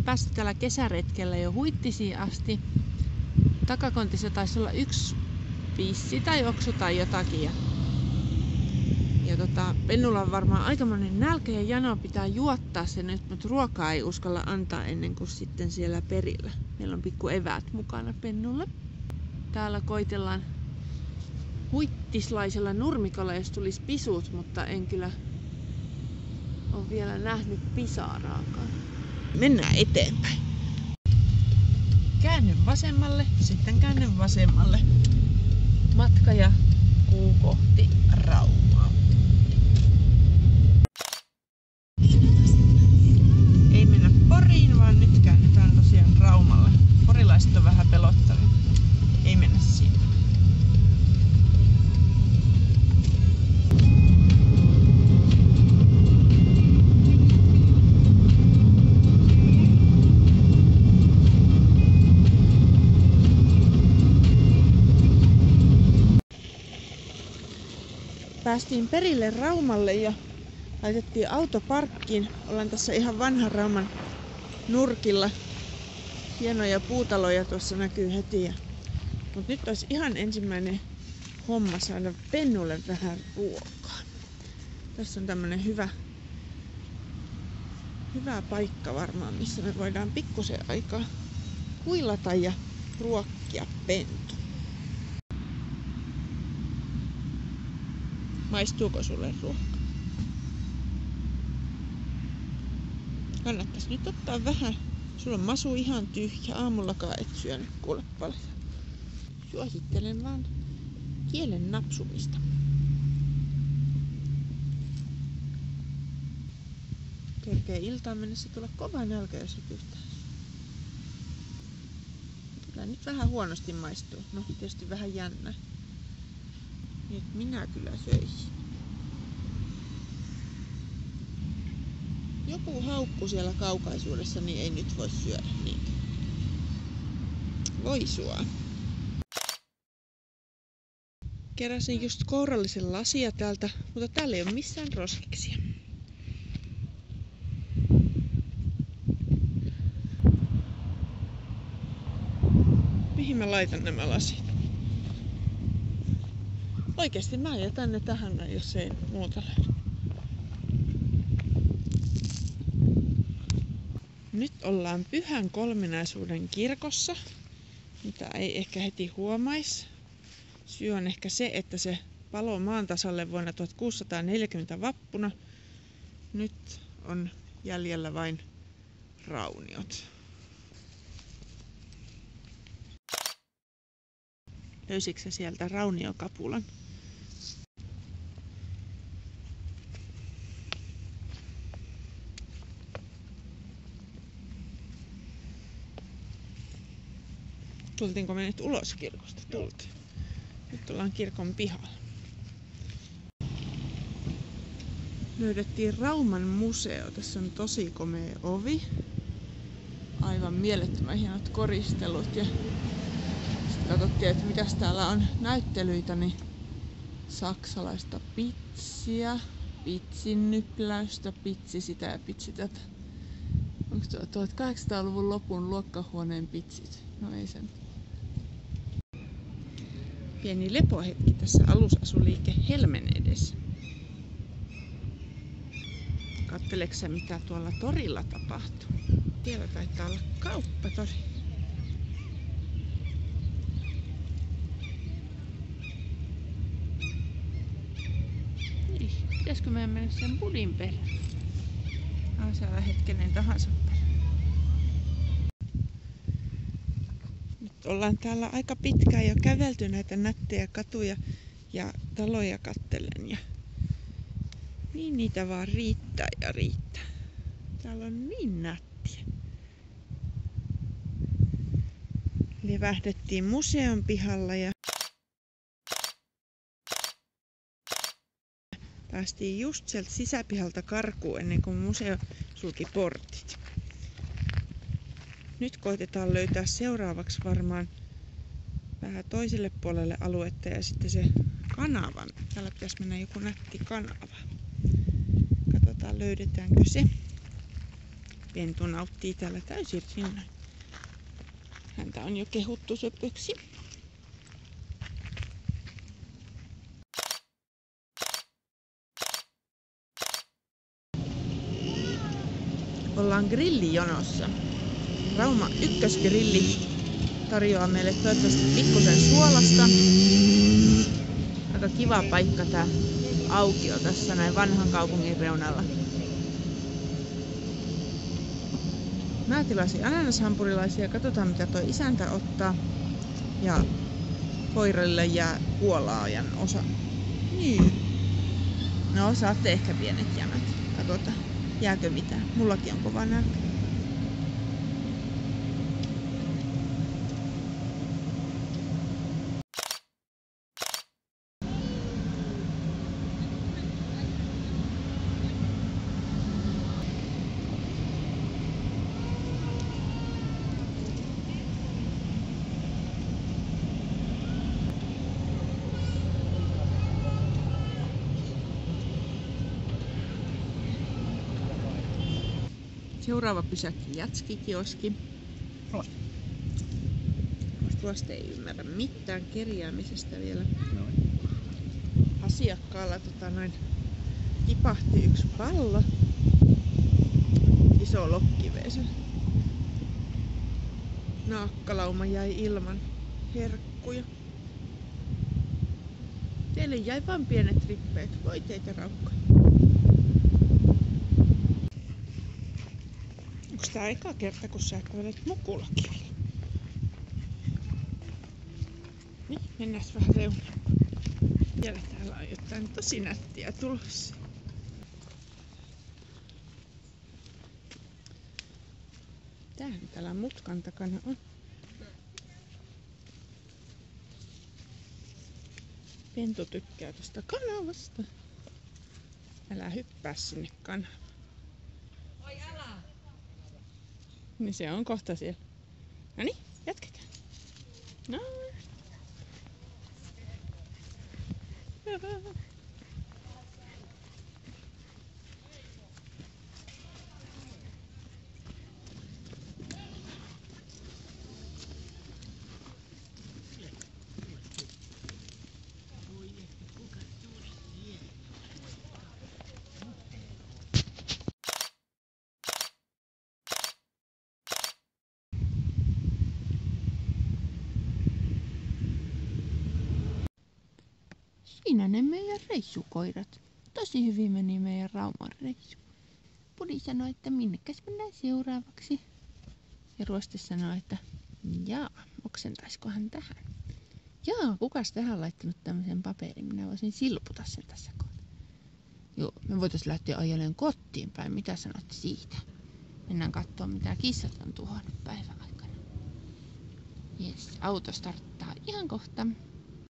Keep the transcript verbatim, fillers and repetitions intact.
päästy tällä kesäretkellä jo Huittisiin asti. Takakontissa taisi olla yksi pissi tai oksu tai jotakin. Ja, ja tota, Pennulla on varmaan aikamoinen nälkä ja jano, pitää juottaa se nyt, mutta ruokaa ei uskalla antaa ennen kuin sitten siellä perillä. Meillä on pikku eväät mukana Pennulle. Täällä koitellaan huittislaisella nurmikolla, jos tulisi pisut, mutta en kyllä ole vielä nähnyt pisaraakaan. Mennään eteenpäin. Käännyn vasemmalle, sitten käännyn vasemmalle. Matka jatkuu kohti Raumaa. Ei mennä Poriin, vaan nyt käännytään tosiaan Raumalle. Porilaiset on vähän pelottavia. Ei mennä sinne. Päästiin perille Raumalle ja laitettiin auto parkkiin. Ollaan tässä ihan vanhan Rauman nurkilla. Hienoja puutaloja tuossa näkyy heti. Mutta nyt olisi ihan ensimmäinen homma saada Pennulle vähän ruokaa. Tässä on tämmönen hyvä, hyvä paikka varmaan, missä me voidaan pikkusen aikaa huilata ja ruokkia Pentu. Maistuuko sulle ruoka? Kannattais nyt ottaa vähän. Sulla on masu ihan tyhjä. Aamullakaan et syönyt kuule paljon. Suosittelen vaan kielen napsumista. Kerkee iltaan mennessä tulla kova nälkä, jos et yhtään. Kyllä nyt vähän huonosti maistuu. No tietysti vähän jännä. Nyt minä kyllä söisin. Joku haukku siellä kaukaisuudessa, niin ei nyt voi syödä niitä. Voi sua. Keräsin just kourallisen lasia täältä, mutta täällä ei ole missään roskiksia. Mihin mä laitan nämä lasit? Oikeesti mä jätän ne tähän, jos ei muuta löydy. Nyt ollaan Pyhän Kolminaisuuden kirkossa, mitä ei ehkä heti huomais. Syy on ehkä se, että se palo maan tasalle vuonna tuhatkuusisataaneljäkymmentä vappuna. Nyt on jäljellä vain rauniot. Löysitkö sä sieltä rauniokapulan? Tultiinko me nyt ulos kirkosta? Tultiin. Nyt ollaan kirkon pihalla. Löydettiin Rauman museo. Tässä on tosi komea ovi. Aivan mielettömän hienot koristelut. Ja sitten katsottiin, että mitäs täällä on näyttelyitä, niin saksalaista pitsiä, pitsin nypläystä, pitsi sitä ja pitsi tätä. Onko tuo tuhatkahdeksansataaluvun lopun luokkahuoneen pitsit? No ei sen. Pieni lepohetki tässä alusasuliike Helmen edessä. Katseleksä sä, mitä tuolla torilla tapahtuu? Siellä taitaa olla kauppatori. Niin, pitäisikö meidän mennä sen budin perään? Ah, siellä hetkenen tahansa perään. Nyt ollaan täällä aika pitkään jo kävelty näitä nättejä katuja ja taloja kattelen. Ja niin niitä vaan riittää ja riittää. Täällä on niin nättiä. Levähdettiin museon pihalla ja päästiin just sieltä sisäpihalta karkuun ennen kuin museo sulki portit. Nyt koitetaan löytää seuraavaksi varmaan vähän toiselle puolelle aluetta ja sitten se kanavan. Täällä pitäisi mennä joku nätti kanava. Katsotaan löydetäänkö se. Pentu nauttii täällä täysin rinnoin. Häntä on jo kehuttu söpöksi. Ollaan grillijonossa. Rauma ykkösgrilli tarjoaa meille toivottavasti pikkusen suolasta. Aika kiva paikka tää aukio tässä näin vanhan kaupungin reunalla. Mä tilasin ananashampurilaisia, katsotaan mitä toi isäntä ottaa. Ja koiralle jää kuolaajan osa. Niin. No saatte ehkä pienet jämät. Katsotaan, jääkö mitään. Mullakin on kova nälkä. Seuraava pysäkki Jatski-kioski. Tuosta ei ymmärrä mitään kerjäämisestä vielä. Noin. Asiakkaalla tota noin tipahti yksi pallo. Iso lokkivesy. Naakkalauma jäi ilman herkkuja. Teille jäi vain pienet rippeet. Voi teitä raukkoja. Onks tää eka kerta, kun sä kävelet Mukulakielellä? Niin, mennään vähän reunaan. Vielä täällä on jotain tosi nättiä tulossa. Mitähän täällä mutkan takana on? Pentu tykkää tosta kanavasta. Älä hyppää sinne kanavaan. Oi älä! Niin se on kohta siellä. Noniin, jatketaan. No. Hyvä. Siinä ne meidän reissukoirat. Tosi hyvin meni meidän Rauman reissu. Pudi sanoi, että minnekäs mennään seuraavaksi. Ja Ruoste sanoi, että jaa, oksentaiskohan tähän. Jaa, kukas tähän on laittanut tämmöisen paperin? Minä voisin silputa sen tässä kohtaa. Joo, me voitais lähteä ajelemaan kotiin päin. Mitä sanot siitä? Mennään katsoa, mitä kissat on tuhannut päivän aikana. Jes, auto starttaa ihan kohta.